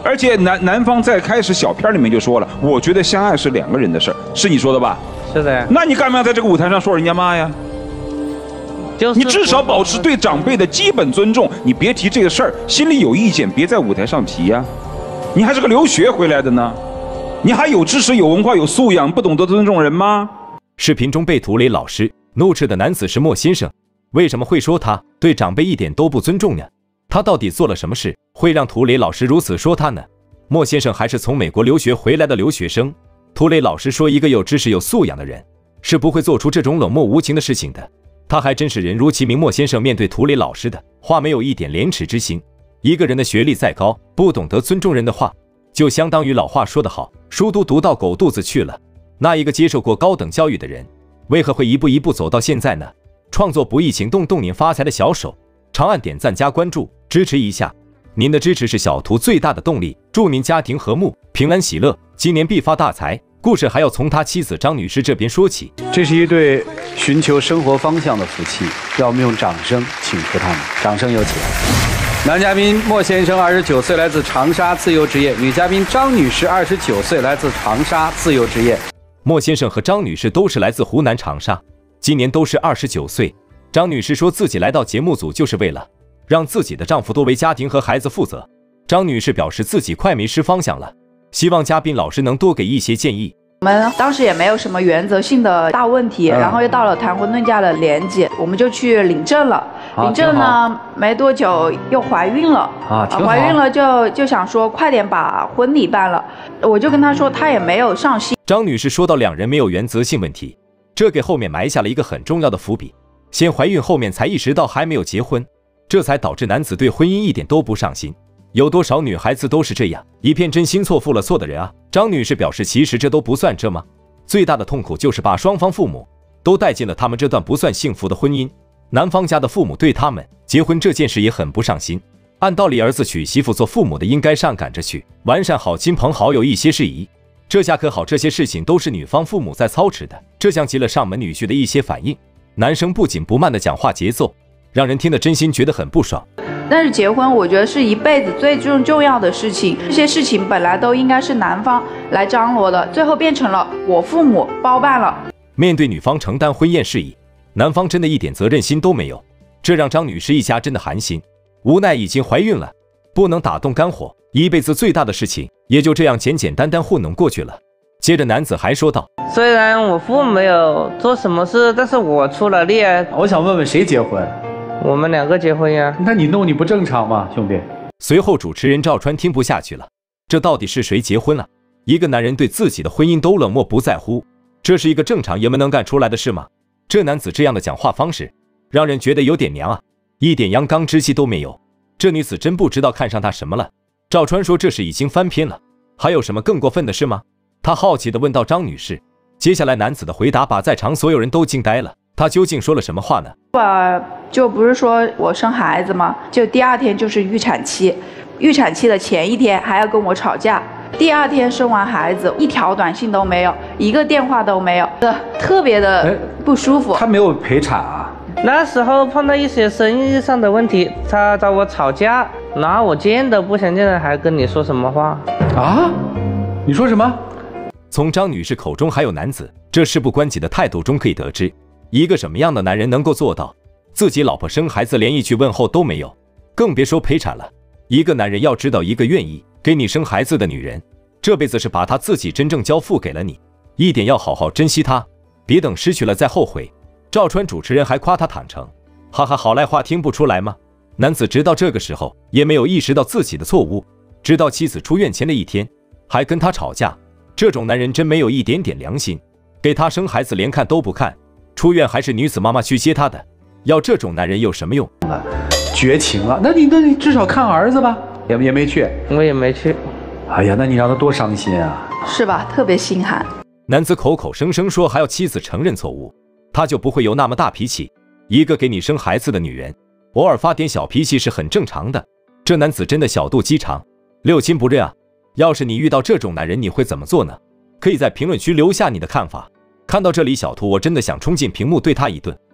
而且男方在开始小片里面就说了，我觉得相爱是2个人的事儿，是你说的吧？ 是的呀。 那你干嘛要在这个舞台上说人家妈呀？ 就是你至少保持对长辈的基本尊重，你别提这个事儿，心里有意见别在舞台上提呀。你还是个留学回来的呢，你还有知识、有文化、有素养，不懂得尊重人吗？ 视频中被涂磊老师怒斥的男子是莫先生，为什么会说他对长辈一点都不尊重呢？他到底做了什么事，会让涂磊老师如此说他呢？莫先生还是从美国留学回来的留学生，涂磊老师说一个有知识、有素养的人是不会做出这种冷漠无情的事情的。他还真是人如其名，莫先生面对涂磊老师的话没有一点廉耻之心。一个人的学历再高，不懂得尊重人的话，就相当于老话说得好，书都读到狗肚子去了。那一个接受过高等教育的人，为何会一步一步走到现在呢？创作不易，请动动您发财的小手，长按点赞加关注，支持一下。您的支持是小图最大的动力。祝您家庭和睦，平安喜乐，今年必发大财。故事还要从他妻子张女士这边说起。 这是一对寻求生活方向的夫妻，让我们用掌声请出他们。掌声有请。男嘉宾莫先生29岁，来自长沙，自由职业；女嘉宾张女士29岁，来自长沙，自由职业。 莫先生和张女士都是来自湖南长沙，今年都是29岁。张女士说自己来到节目组就是为了让自己的丈夫多为家庭和孩子负责。张女士表示自己快迷失方向了，希望嘉宾老师能多给一些建议。 我们当时也没有什么原则性的大问题，然后又到了谈婚论嫁的年纪，我们就去领证了。领证呢，没多久又怀孕了怀孕了就想说快点把婚礼办了。我就跟她说，她也没有上心。 张女士说到两人没有原则性问题，这给后面埋下了一个很重要的伏笔。先怀孕，后面才意识到还没有结婚，这才导致男子对婚姻一点都不上心。有多少女孩子都是这样，一片真心错付了错的人啊！张女士表示，其实这都不算这吗？最大的痛苦就是把双方父母都带进了他们这段不算幸福的婚姻。男方家的父母对他们结婚这件事也很不上心。按道理，儿子娶媳妇做父母的应该上赶着去完善好亲朋好友一些事宜，这下可好，这些事情都是女方父母在操持的，这降级了上门女婿的一些反应。男生不紧不慢的讲话节奏，让人听得真心觉得很不爽。 但是结婚，我觉得是一辈子最重要的事情，这些事情本来都应该是男方来张罗的，最后变成了我父母包办了。 面对女方承担婚宴事宜，男方真的一点责任心都没有，这让张女士一家真的寒心。无奈已经怀孕了，不能打动肝火，一辈子最大的事情也就这样简简单单糊弄过去了。接着男子还说道， 虽然我父母没有做什么事，但是我出了力啊。 我想问问谁结婚？ 我们2个结婚呀。 那你弄你不正常吗，兄弟？ 随后主持人赵川听不下去了，这到底是谁结婚了？一个男人对自己的婚姻都冷漠不在乎，这是一个正常爷们能干出来的事吗？这男子这样的讲话方式让人觉得有点娘啊，一点阳刚之气都没有。这女子真不知道看上他什么了。赵川说这是已经翻篇了，还有什么更过分的事吗？他好奇地问到张女士。接下来男子的回答把在场所有人都惊呆了，他究竟说了什么话呢？ 就不是说我生孩子吗？就第2天就是预产期，预产期的前1天还要跟我吵架，第2天生完孩子一条短信都没有，一个电话都没有，特别的不舒服。 他没有陪产啊？ 那时候碰到一些生意上的问题，他找我吵架，然后我见都不想见了，还跟你说什么话啊？你说什么？ 从张女士口中还有男子这事不关己的态度中可以得知，一个什么样的男人能够做到自己老婆生孩子连一句问候都没有，更别说陪产了。一个男人要知道，一个愿意给你生孩子的女人，这辈子是把她自己真正交付给了你，一点要好好珍惜她，别等失去了再后悔。赵川主持人还夸他坦诚，哈哈，好赖话听不出来吗？男子直到这个时候也没有意识到自己的错误，直到妻子出院前的1天还跟他吵架。这种男人真没有一点点良心，给他生孩子连看都不看，出院还是女子妈妈去接他的，要这种男人有什么用？ 绝情了。那你至少看儿子吧，也没去。 我也没去。 哎呀，那你让他多伤心啊， 是吧？特别心寒。 男子口口声声说还要妻子承认错误，他就不会有那么大脾气。一个给你生孩子的女人，偶尔发点小脾气是很正常的。这男子真的小肚鸡肠，六亲不认啊！要是你遇到这种男人，你会怎么做呢？可以在评论区留下你的看法。看到这里，小图我真的想冲进屏幕对他一顿。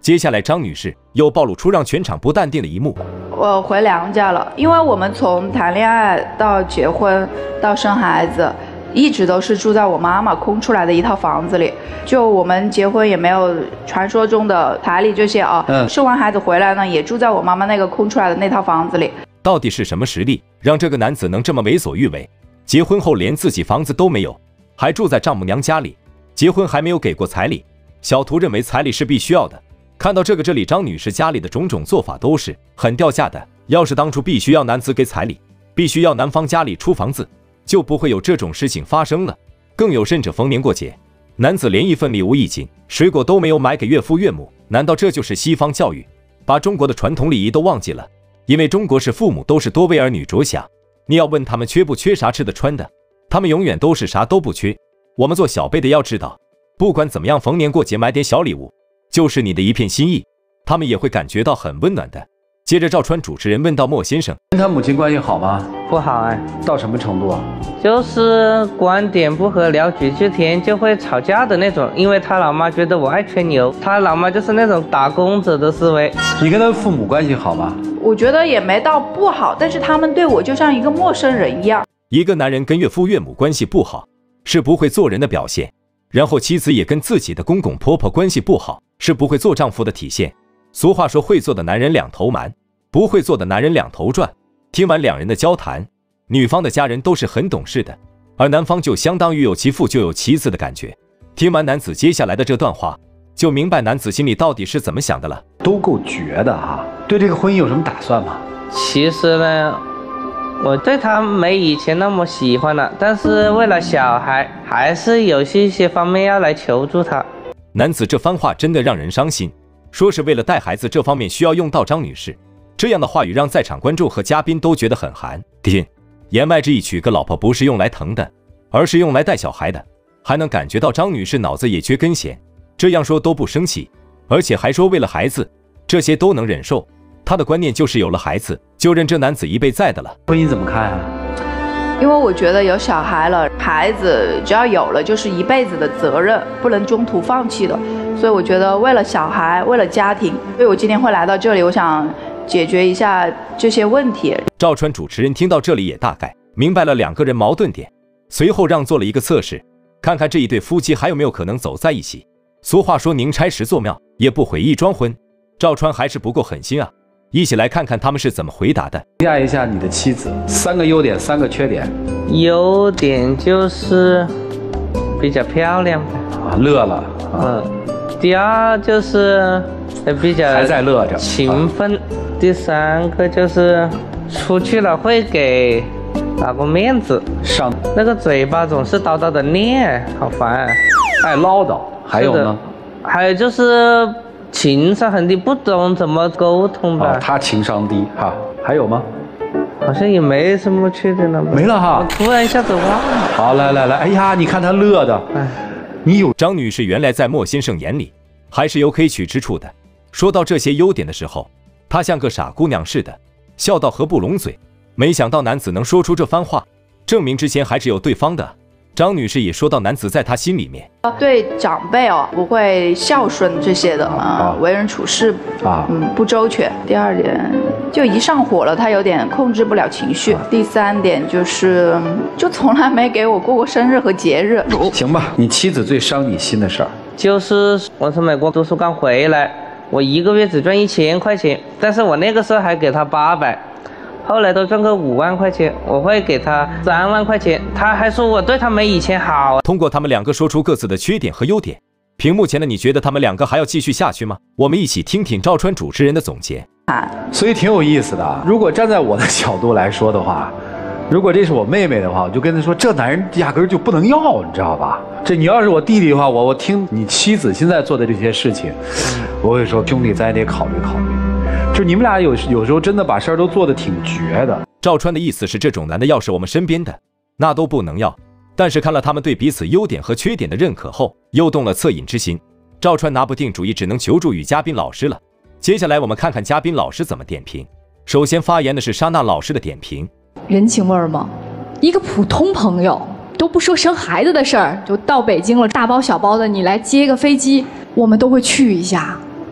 接下来，张女士又暴露出让全场不淡定的一幕。 我回娘家了，因为我们从谈恋爱到结婚到生孩子，一直都是住在我妈妈空出来的一套房子里。就我们结婚也没有传说中的彩礼这些啊。生完孩子回来呢，也住在我妈妈那个空出来的那套房子里。 到底是什么实力让这个男子能这么为所欲为？结婚后连自己房子都没有，还住在丈母娘家里，结婚还没有给过彩礼。小图认为彩礼是必须要的。看到这里张女士家里的种种做法都是很掉价的。要是当初必须要男子给彩礼，必须要男方家里出房子，就不会有这种事情发生了。更有甚者，逢年过节，男子连一份礼物一斤水果都没有买给岳父岳母，难道这就是西方教育，把中国的传统礼仪都忘记了？因为中国式父母都是多为儿女着想，你要问他们缺不缺啥吃的穿的，他们永远都是啥都不缺。我们做小辈的要知道，不管怎么样，逢年过节买点小礼物，就是你的一片心意，他们也会感觉到很温暖的。接着，赵川主持人问到莫先生， 跟他母亲关系好吗？ 不好哎。 到什么程度啊？ 就是观点不合，聊几句天就会吵架的那种。因为他老妈觉得我爱吹牛，他老妈就是那种打工者的思维。 你跟他父母关系好吗？ 我觉得也没到不好，但是他们对我就像一个陌生人一样。 一个男人跟岳父岳母关系不好，是不会做人的表现。然后妻子也跟自己的公公婆婆关系不好，是不会做丈夫的体现。俗话说，会做的男人两头瞒，不会做的男人两头转。听完两人的交谈，女方的家人都是很懂事的，而男方就相当于有其父就有其子的感觉。听完男子接下来的这段话，就明白男子心里到底是怎么想的了。 都够绝的哈！对这个婚姻有什么打算吗？ 其实呢，我对他没以前那么喜欢了，但是为了小孩，还是有一些方面要来求助他。 男子这番话真的让人伤心，说是为了带孩子这方面需要用到张女士，这样的话语让在场观众和嘉宾都觉得很寒。言外之意，娶个老婆不是用来疼的，而是用来带小孩的。还能感觉到张女士脑子也缺根弦，这样说都不生气，而且还说为了孩子，这些都能忍受。她的观念就是有了孩子就认这男子一辈在的了。 婚姻怎么看啊？ 因为我觉得有小孩了，孩子只要有了就是一辈子的责任，不能中途放弃的。所以我觉得为了小孩，为了家庭，所以我今天会来到这里，我想解决一下这些问题。 赵川主持人听到这里也大概明白了两个人矛盾点，随后让做了一个测试，看看这一对夫妻还有没有可能走在一起。俗话说宁拆十座庙，也不毁一桩婚。赵川还是不够狠心啊！一起来看看他们是怎么回答的。 评价一下你的妻子，3个优点，3个缺点。 优点就是比较漂亮啊，乐了。 第二就是比较还在乐着， 勤奋。第3个就是出去了会给老公面子， 上那个嘴巴总是叨叨的念，好烦， 爱唠叨。还有呢？ 还有就是情商很低，不懂怎么沟通吧。 他情商低哈。还有吗？ 好像也没什么缺点了吧。 没了哈。 我突然一下子忘了。 好，来，哎呀，你看他乐的。你有张女士原来在莫先生眼里还是有可以取之处的。说到这些优点的时候，她像个傻姑娘似的，笑到合不拢嘴。没想到男子能说出这番话，证明之前还是有对方的。张女士也说到，男子在她心里面对长辈不会孝顺这些的为人处事不周全。第2点，就一上火了，他有点控制不了情绪。第3点就是就从来没给我过生日和节日。 行吧，你妻子最伤你心的事儿就是我从美国读书刚回来，我1个月只赚1000块钱，但是我那个时候还给他800。后来都赚个5万块钱，我会给他3万块钱，他还说我对他没以前好。 通过他们两个说出各自的缺点和优点，屏幕前的你觉得他们两个还要继续下去吗？我们一起听听赵川主持人的总结。 所以挺有意思的。如果站在我的角度来说的话，如果这是我妹妹的话，我就跟她说，这男人压根就不能要，你知道吧？这你要是我弟弟的话，我听你妻子现在做的这些事情，我会说，兄弟，咱也得考虑考虑。就你们俩有时候真的把事儿都做得挺绝的。 赵川的意思是，这种男的要是我们身边的，那都不能要。但是看了他们对彼此优点和缺点的认可后，又动了恻隐之心。赵川拿不定主意，只能求助于嘉宾老师了。接下来我们看看嘉宾老师怎么点评。首先发言的是莎娜老师的点评： 人情味吗？一个普通朋友都不说生孩子的事儿，就到北京了，大包小包的你来接个飞机，我们都会去一下。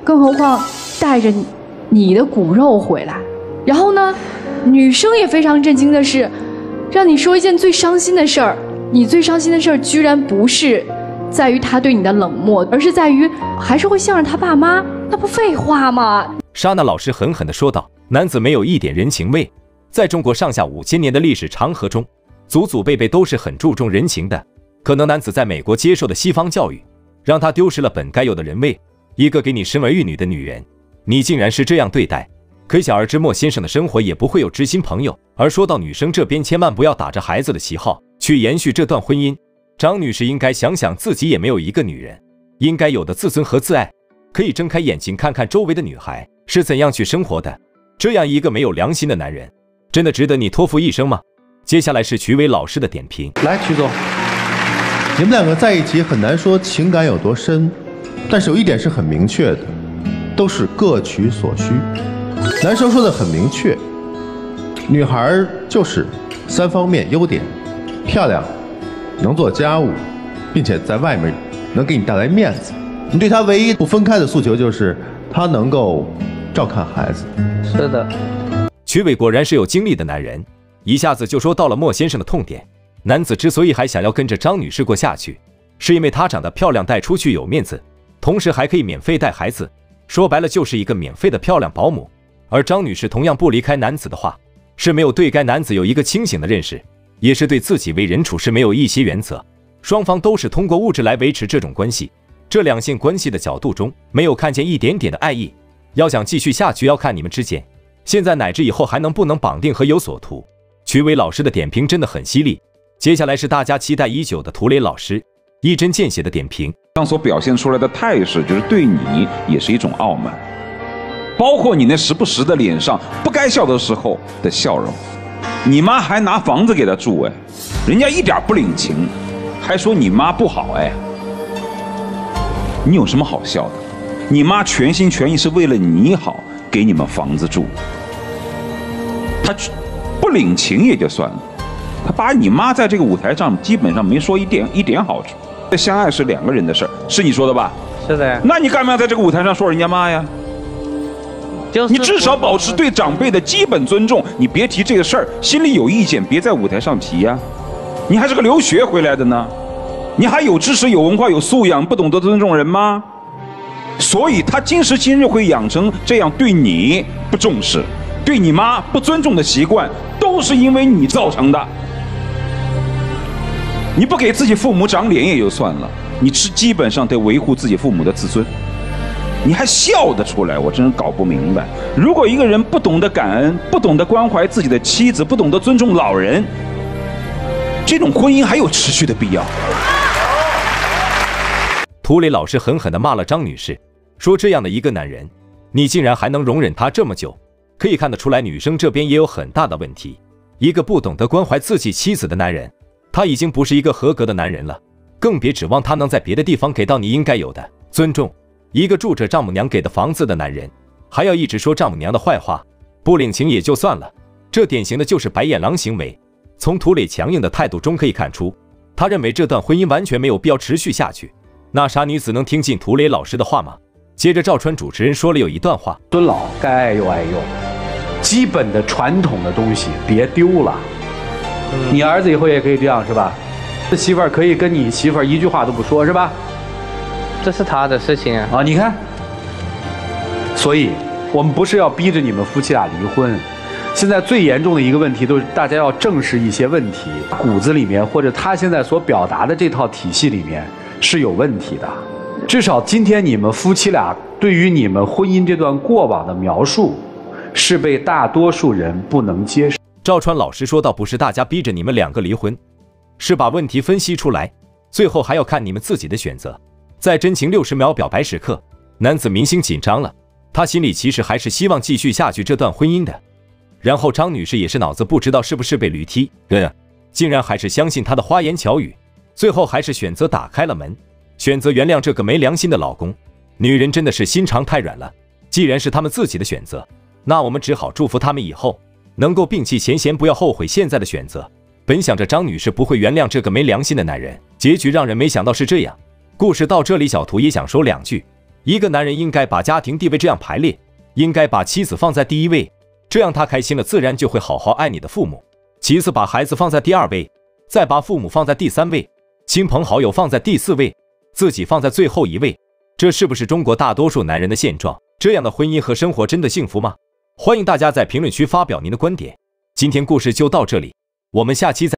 更何况带着你的骨肉回来。然后呢，女生也非常震惊的是，让你说一件最伤心的事儿，你最伤心的事儿居然不是在于他对你的冷漠，而是在于还是会向着他爸妈，那不废话吗？ 莎娜老师狠狠地说道：“男子没有一点人情味，在中国上下5000年的历史长河中，祖祖辈辈都是很注重人情的。可能男子在美国接受的西方教育，让他丢失了本该有的人味。一个给你生儿育女的女人，你竟然是这样对待。可想而知，莫先生的生活也不会有知心朋友。而说到女生这边，千万不要打着孩子的旗号去延续这段婚姻。张女士应该想想自己也没有一个女人应该有的自尊和自爱，可以睁开眼睛看看周围的女孩是怎样去生活的。这样一个没有良心的男人，真的值得你托付一生吗？”接下来是曲伟老师的点评。 来，曲总， 你们两个在一起很难说情感有多深，但是有一点是很明确的，都是各取所需。男生说的很明确，女孩就是3方面优点：漂亮，能做家务，并且在外面能给你带来面子。你对她唯一不分开的诉求就是她能够照看孩子。 是的， 曲伟果然是有经历的男人，一下子就说到了莫先生的痛点。男子之所以还想要跟着张女士过下去，是因为她长得漂亮，带出去有面子，同时还可以免费带孩子，说白了就是一个免费的漂亮保姆。而张女士同样不离开男子的话，是没有对该男子有一个清醒的认识，也是对自己为人处事没有一些原则。双方都是通过物质来维持这种关系，这两性关系的角度中没有看见一点点的爱意。要想继续下去，要看你们之间现在乃至以后还能不能绑定和有所图。曲伟老师的点评真的很犀利。接下来是大家期待已久的涂磊老师一针见血的点评。 上所表现出来的态势，就是对你也是一种傲慢，包括你那时不时的脸上不该笑的时候的笑容。你妈还拿房子给他住，哎，人家一点不领情，还说你妈不好，哎，你有什么好笑的？你妈全心全意是为了你好，给你们房子住，她不领情也就算了，他把你妈在这个舞台上基本上没说一点好处。相爱是2个人的事儿，是你说的吧？ 是的呀。 那你干嘛要在这个舞台上说人家妈呀？ 就是你至少保持对长辈的基本尊重，你别提这个事儿，心里有意见别在舞台上提呀。你还是个留学回来的呢，你还有知识、有文化、有素养，不懂得尊重人吗？所以他今时今日会养成这样对你不重视、对你妈不尊重的习惯，都是因为你造成的。你不给自己父母长脸也就算了，你基本上得维护自己父母的自尊，你还笑得出来，我真是搞不明白。如果一个人不懂得感恩，不懂得关怀自己的妻子，不懂得尊重老人，这种婚姻还有持续的必要？ 涂磊老师狠狠地骂了张女士，说这样的一个男人，你竟然还能容忍他这么久？可以看得出来，女生这边也有很大的问题。一个不懂得关怀自己妻子的男人，他已经不是一个合格的男人了，更别指望他能在别的地方给到你应该有的尊重。一个住着丈母娘给的房子的男人，还要一直说丈母娘的坏话，不领情也就算了，这典型的就是白眼狼行为。从涂磊强硬的态度中可以看出，他认为这段婚姻完全没有必要持续下去。那傻女子能听进涂磊老师的话吗？接着赵川主持人说了有一段话： 尊老该爱又爱用，基本的传统的东西别丢了。你儿子以后也可以这样是吧？这媳妇儿可以跟你媳妇儿一句话都不说是吧？ 这是他的事情啊！ 你看，所以我们不是要逼着你们夫妻俩离婚。现在最严重的一个问题，都是大家要正视一些问题，骨子里面或者他现在所表达的这套体系里面是有问题的。至少今天你们夫妻俩对于你们婚姻这段过往的描述，是被大多数人不能接受。 赵川老师说到，不是大家逼着你们2个离婚，是把问题分析出来，最后还要看你们自己的选择。在真情60秒表白时刻，男子明星紧张了，他心里其实还是希望继续下去这段婚姻的。然后张女士也是脑子不知道是不是被驴踢，竟然还是相信他的花言巧语，最后还是选择打开了门，选择原谅这个没良心的老公。女人真的是心肠太软了，既然是他们自己的选择，那我们只好祝福他们以后能够摒弃前嫌，不要后悔现在的选择。本想着张女士不会原谅这个没良心的男人，结局让人没想到是这样。故事到这里，小图也想说2句。 一个男人应该把家庭地位这样排列，应该把妻子放在第一位，这样他开心了，自然就会好好爱你的父母。其次把孩子放在第2位，再把父母放在第3位，亲朋好友放在第4位，自己放在最后1位。这是不是中国大多数男人的现状？这样的婚姻和生活真的幸福吗？欢迎大家在评论区发表您的观点。今天故事就到这里，我们下期再